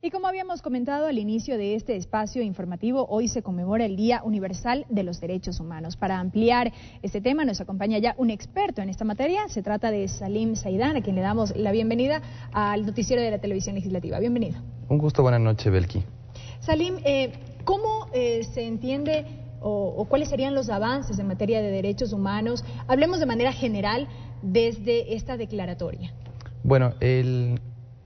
Y como habíamos comentado al inicio de este espacio informativo, hoy se conmemora el Día Universal de los Derechos Humanos. Para ampliar este tema nos acompaña ya un experto en esta materia. Se trata de Salim Saidán, a quien le damos la bienvenida al noticiero de la televisión legislativa. Bienvenido. Un gusto, buenas noches, Belki. Salim, ¿cómo se entiende o cuáles serían los avances en materia de derechos humanos? Hablemos de manera general desde esta declaratoria. Bueno, el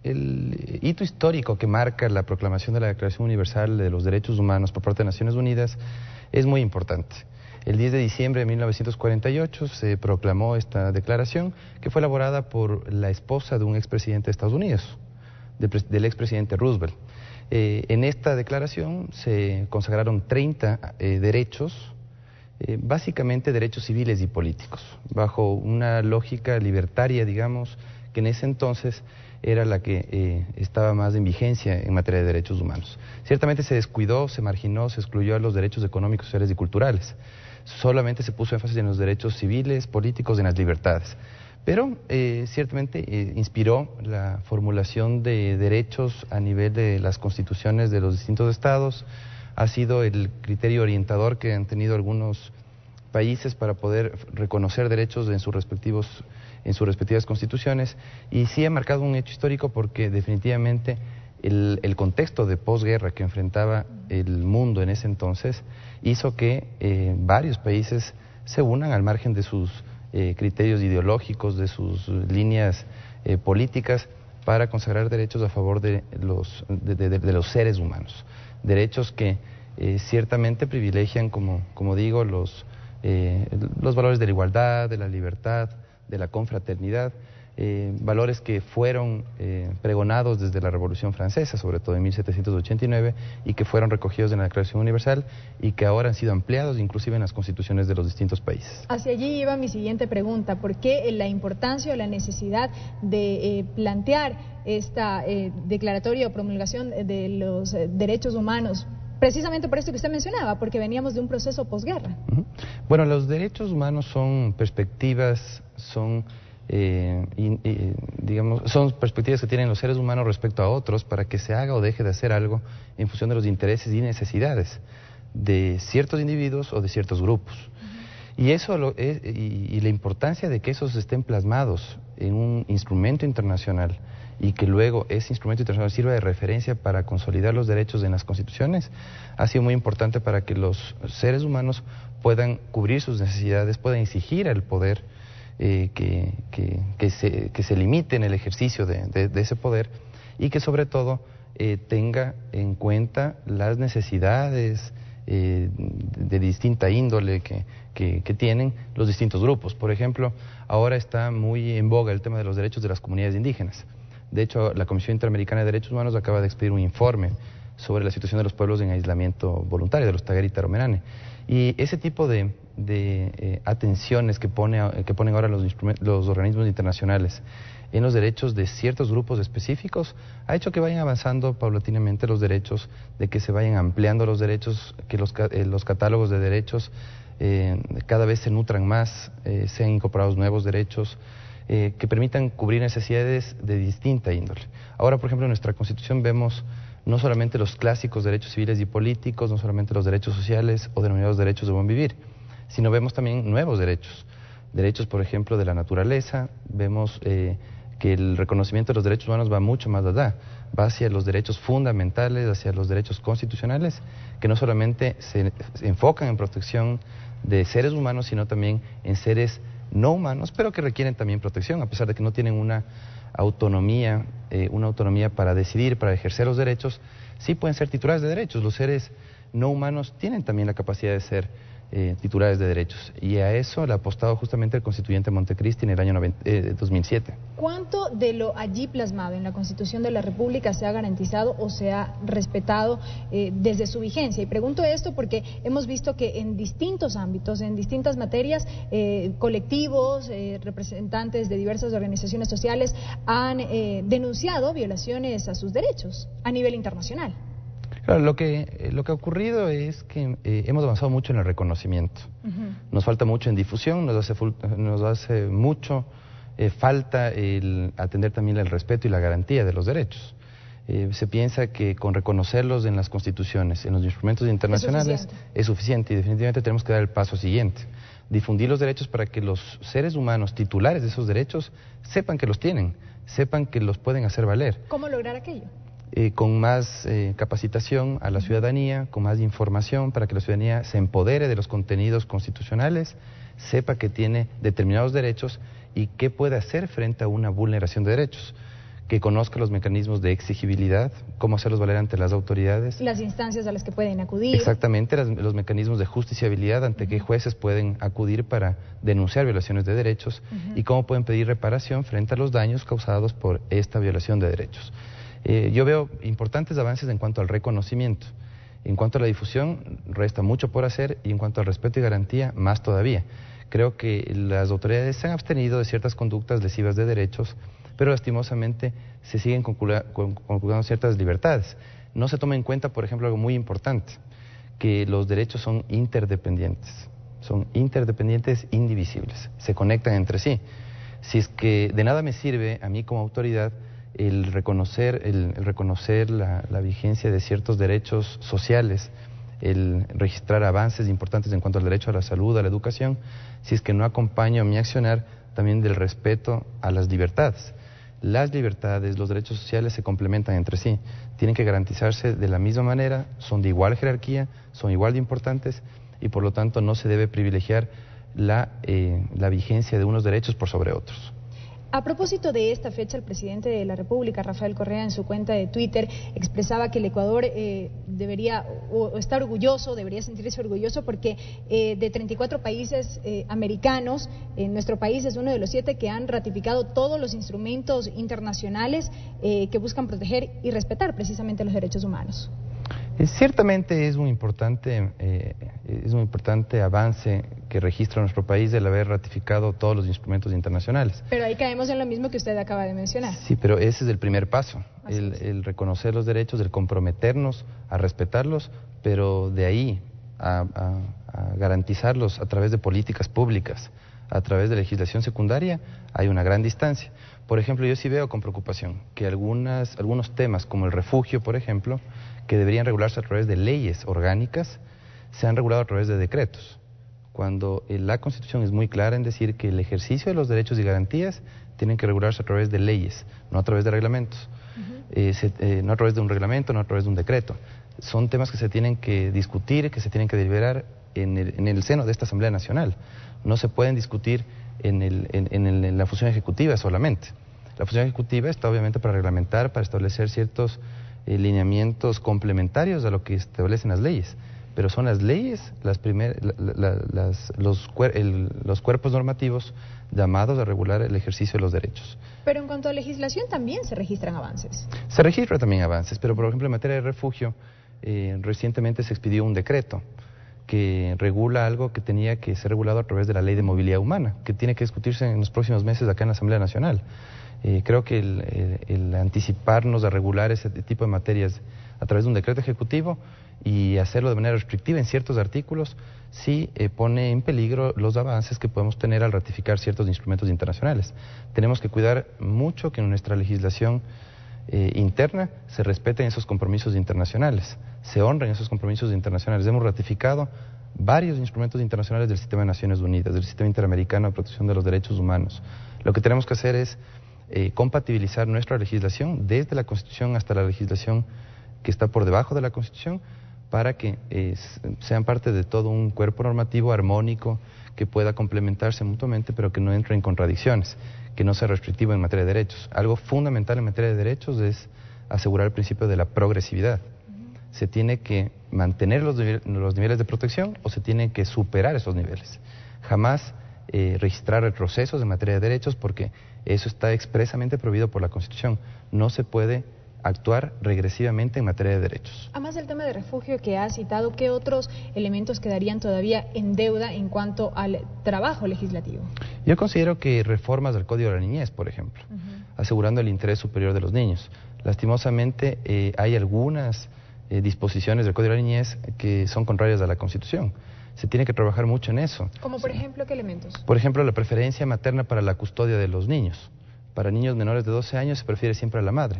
hito histórico que marca la proclamación de la Declaración Universal de los Derechos Humanos por parte de Naciones Unidas es muy importante. El 10 de diciembre de 1948 se proclamó esta declaración, que fue elaborada por la esposa de un expresidente de Estados Unidos, del expresidente Roosevelt. En esta declaración se consagraron 30 derechos, básicamente derechos civiles y políticos, bajo una lógica libertaria, digamos, que en ese entonces era la que estaba más en vigencia en materia de derechos humanos. Ciertamente se descuidó, se marginó, se excluyó a los derechos económicos, sociales y culturales. Solamente se puso énfasis en los derechos civiles, políticos, en las libertades. Pero ciertamente inspiró la formulación de derechos a nivel de las constituciones de los distintos estados. Ha sido el criterio orientador que han tenido algunos países para poder reconocer derechos en sus respectivas constituciones, y sí ha marcado un hecho histórico porque definitivamente el contexto de posguerra que enfrentaba el mundo en ese entonces hizo que varios países se unan al margen de sus criterios ideológicos, de sus líneas políticas, para consagrar derechos a favor de los seres humanos. Derechos que ciertamente privilegian, como digo, los valores de la igualdad, de la libertad, de la confraternidad, valores que fueron pregonados desde la Revolución Francesa, sobre todo en 1789, y que fueron recogidos en la Declaración Universal y que ahora han sido ampliados inclusive en las constituciones de los distintos países. Hacia allí iba mi siguiente pregunta: ¿por qué la importancia o la necesidad de plantear esta declaratoria o promulgación de los derechos humanos? Precisamente por esto que usted mencionaba, porque veníamos de un proceso posguerra. Bueno, los derechos humanos son perspectivas, son perspectivas que tienen los seres humanos respecto a otros para que se haga o deje de hacer algo en función de los intereses y necesidades de ciertos individuos o de ciertos grupos. Y eso y la importancia de que esos estén plasmados en un instrumento internacional y que luego ese instrumento internacional sirva de referencia para consolidar los derechos en las constituciones, ha sido muy importante para que los seres humanos puedan cubrir sus necesidades, puedan exigir al poder que se limite en el ejercicio de ese poder, y que sobre todo tenga en cuenta las necesidades de distinta índole que tienen los distintos grupos. Por ejemplo, ahora está muy en boga el tema de los derechos de las comunidades indígenas. De hecho, la Comisión Interamericana de Derechos Humanos acaba de expedir un informe sobre la situación de los pueblos en aislamiento voluntario, de los Tagari y Taromenane. Y ese tipo de atenciones que ponen ahora los organismos internacionales en los derechos de ciertos grupos específicos ha hecho que vayan avanzando paulatinamente los derechos, de que se vayan ampliando los derechos, que los catálogos de derechos cada vez se nutran más, sean incorporados nuevos derechos que permitan cubrir necesidades de distinta índole. Ahora, por ejemplo, en nuestra Constitución vemos no solamente los clásicos derechos civiles y políticos, no solamente los derechos sociales o denominados derechos de buen vivir, sino vemos también nuevos derechos. Derechos, por ejemplo, de la naturaleza. Vemos que el reconocimiento de los derechos humanos va mucho más allá, va hacia los derechos fundamentales, hacia los derechos constitucionales, que no solamente se enfocan en protección de seres humanos, sino también en seres no humanos, pero que requieren también protección, a pesar de que no tienen una autonomía para decidir, para ejercer los derechos. Sí pueden ser titulares de derechos. Los seres no humanos tienen también la capacidad de ser titulares de derechos, y a eso le ha apostado justamente el constituyente Montecristi en el año 2007. ¿Cuánto de lo allí plasmado en la Constitución de la República se ha garantizado o se ha respetado desde su vigencia? Y pregunto esto porque hemos visto que en distintos ámbitos, en distintas materias, colectivos, representantes de diversas organizaciones sociales han denunciado violaciones a sus derechos a nivel internacional. Claro, lo que ha ocurrido es que hemos avanzado mucho en el reconocimiento. Nos falta mucho en difusión, nos hace mucho falta el atender también el respeto y la garantía de los derechos. Se piensa que con reconocerlos en las constituciones, en los instrumentos internacionales, es suficiente, y definitivamente tenemos que dar el paso siguiente. Difundir los derechos para que los seres humanos titulares de esos derechos sepan que los tienen, sepan que los pueden hacer valer. ¿Cómo lograr aquello? Con más capacitación a la ciudadanía, con más información para que la ciudadanía se empodere de los contenidos constitucionales, sepa que tiene determinados derechos y qué puede hacer frente a una vulneración de derechos, que conozca los mecanismos de exigibilidad, cómo hacerlos valer ante las autoridades. Las instancias a las que pueden acudir. Exactamente, los mecanismos de justiciabilidad ante qué jueces pueden acudir para denunciar violaciones de derechos y cómo pueden pedir reparación frente a los daños causados por esta violación de derechos. Yo veo importantes avances en cuanto al reconocimiento. En cuanto a la difusión, resta mucho por hacer, y en cuanto al respeto y garantía, más todavía. Creo que las autoridades se han abstenido de ciertas conductas lesivas de derechos, pero lastimosamente se siguen conculcando ciertas libertades. No se toma en cuenta, por ejemplo, algo muy importante, que los derechos son interdependientes indivisibles, se conectan entre sí. Si es que de nada me sirve a mí como autoridad el reconocer la vigencia de ciertos derechos sociales, el registrar avances importantes en cuanto al derecho a la salud, a la educación, si es que no acompaño mi accionar también del respeto a las libertades. Las libertades, los derechos sociales se complementan entre sí, tienen que garantizarse de la misma manera, son de igual jerarquía, son igual de importantes, y por lo tanto no se debe privilegiar la vigencia de unos derechos por sobre otros. A propósito de esta fecha, el presidente de la República, Rafael Correa, en su cuenta de Twitter, expresaba que el Ecuador debería estar orgulloso, debería sentirse orgulloso porque de 34 países americanos, nuestro país es uno de los 7 que han ratificado todos los instrumentos internacionales que buscan proteger y respetar precisamente los derechos humanos. Ciertamente es un importante avance que registra nuestro país el haber ratificado todos los instrumentos internacionales. Pero ahí caemos en lo mismo que usted acaba de mencionar. Sí, pero ese es el primer paso, el reconocer los derechos, el comprometernos a respetarlos, pero de ahí a garantizarlos a través de políticas públicas, a través de legislación secundaria, hay una gran distancia. Por ejemplo, yo sí veo con preocupación que algunos temas, como el refugio, por ejemplo, que deberían regularse a través de leyes orgánicas, se han regulado a través de decretos, cuando la Constitución es muy clara en decir que el ejercicio de los derechos y garantías tienen que regularse a través de leyes, no a través de reglamentos, no a través de un reglamento, no a través de un decreto. Son temas que se tienen que discutir, que se tienen que deliberar en el seno de esta Asamblea Nacional. No se pueden discutir en la función ejecutiva solamente. La función ejecutiva está obviamente para reglamentar, para establecer ciertos lineamientos complementarios a lo que establecen las leyes, pero son las leyes los cuerpos normativos llamados a regular el ejercicio de los derechos. Pero en cuanto a legislación también se registran avances. Se registran también avances, pero por ejemplo en materia de refugio recientemente se expidió un decreto que regula algo que tenía que ser regulado a través de la Ley de Movilidad Humana, que tiene que discutirse en los próximos meses acá en la Asamblea Nacional. Creo que el anticiparnos a regular ese tipo de materias a través de un decreto ejecutivo y hacerlo de manera restrictiva en ciertos artículos sí pone en peligro los avances que podemos tener al ratificar ciertos instrumentos internacionales. Tenemos que cuidar mucho que en nuestra legislación interna se respeten esos compromisos internacionales, se honren esos compromisos internacionales. Hemos ratificado varios instrumentos internacionales del Sistema de Naciones Unidas, del Sistema Interamericano de Protección de los Derechos Humanos. Lo que tenemos que hacer es compatibilizar nuestra legislación desde la Constitución hasta la legislación que está por debajo de la Constitución para que sean parte de todo un cuerpo normativo armónico que pueda complementarse mutuamente, pero que no entre en contradicciones, que no sea restrictivo en materia de derechos. Algo fundamental en materia de derechos es asegurar el principio de la progresividad. Se tiene que mantener los niveles de protección o se tienen que superar esos niveles. Jamás registrar retrocesos en materia de derechos, porque eso está expresamente prohibido por la Constitución. No se puede actuar regresivamente en materia de derechos. Además del tema de refugio que ha citado, ¿qué otros elementos quedarían todavía en deuda en cuanto al trabajo legislativo? Yo considero que reformas del Código de la Niñez, por ejemplo, asegurando el interés superior de los niños. Lastimosamente hay algunas disposiciones del Código de la Niñez que son contrarias a la Constitución. Se tiene que trabajar mucho en eso. ¿Como por ejemplo qué elementos? Por ejemplo, la preferencia materna para la custodia de los niños. Para niños menores de 12 años se prefiere siempre a la madre.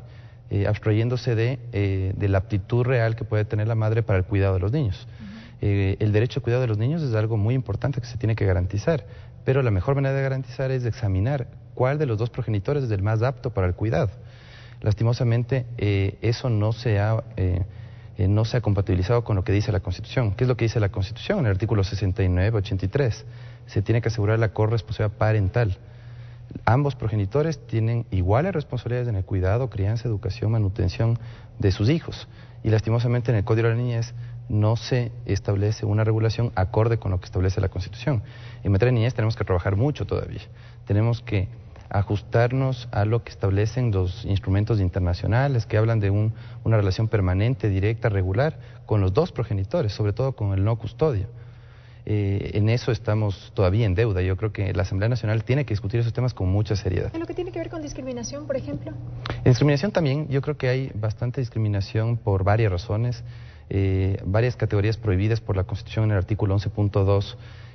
abstrayéndose de la aptitud real que puede tener la madre para el cuidado de los niños. El derecho al cuidado de los niños es algo muy importante que se tiene que garantizar, pero la mejor manera de garantizar es examinar cuál de los dos progenitores es el más apto para el cuidado. Lastimosamente, eso no se ha compatibilizado con lo que dice la Constitución. ¿Qué es lo que dice la Constitución? En el artículo 69, 83, se tiene que asegurar la corresponsabilidad parental. Ambos progenitores tienen iguales responsabilidades en el cuidado, crianza, educación, manutención de sus hijos. Y lastimosamente en el Código de la Niñez no se establece una regulación acorde con lo que establece la Constitución. En materia de niñez tenemos que trabajar mucho todavía. Tenemos que ajustarnos a lo que establecen los instrumentos internacionales que hablan de una relación permanente, directa, regular con los dos progenitores, sobre todo con el no custodio. En eso estamos todavía en deuda. Yo creo que la Asamblea Nacional tiene que discutir esos temas con mucha seriedad. ¿En lo que tiene que ver con discriminación, por ejemplo? En discriminación también, yo creo que hay bastante discriminación por varias razones, varias categorías prohibidas por la Constitución en el artículo 11.2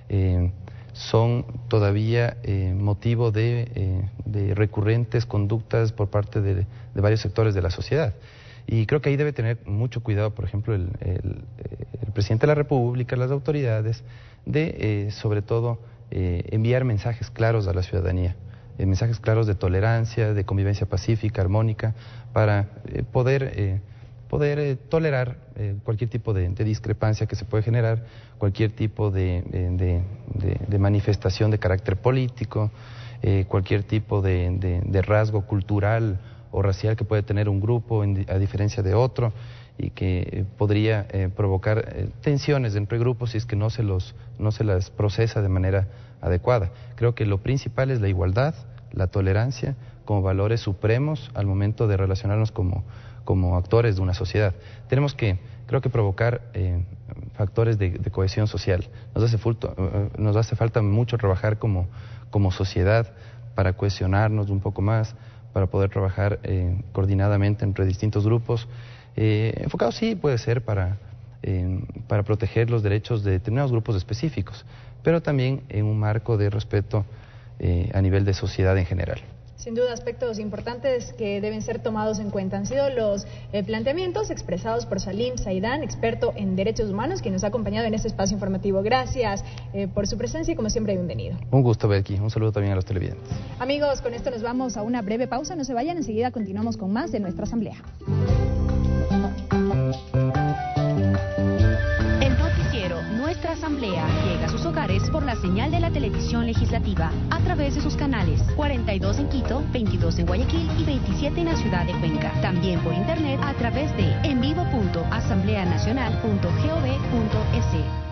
son todavía motivo de recurrentes conductas por parte de varios sectores de la sociedad. Y creo que ahí debe tener mucho cuidado, por ejemplo, el presidente de la República, las autoridades, de, sobre todo, enviar mensajes claros a la ciudadanía, mensajes claros de tolerancia, de convivencia pacífica, armónica, para poder tolerar cualquier tipo de discrepancia que se puede generar, cualquier tipo de manifestación de carácter político, cualquier tipo de rasgo cultural o racial que puede tener un grupo a diferencia de otro y que podría provocar tensiones entre grupos si es que no se las procesa de manera adecuada. Creo que lo principal es la igualdad, la tolerancia como valores supremos al momento de relacionarnos como actores de una sociedad. Tenemos que, creo que provocar factores de cohesión social. Nos hace falta mucho trabajar como sociedad para cohesionarnos un poco más, para poder trabajar coordinadamente entre distintos grupos. Enfocado sí puede ser para proteger los derechos de determinados grupos específicos, pero también en un marco de respeto a nivel de sociedad en general. Sin duda, aspectos importantes que deben ser tomados en cuenta. Han sido los planteamientos expresados por Salim Saidán, experto en derechos humanos, quien nos ha acompañado en este espacio informativo. Gracias por su presencia y, como siempre, bienvenido. Un gusto, Becky. Un saludo también a los televidentes. Amigos, con esto nos vamos a una breve pausa. No se vayan, enseguida continuamos con más de nuestra asamblea. Nuestra asamblea llega a sus hogares por la señal de la televisión legislativa a través de sus canales 42 en Quito, 22 en Guayaquil y 27 en la ciudad de Cuenca. También por internet a través de envivo.asambleanacional.gov.es.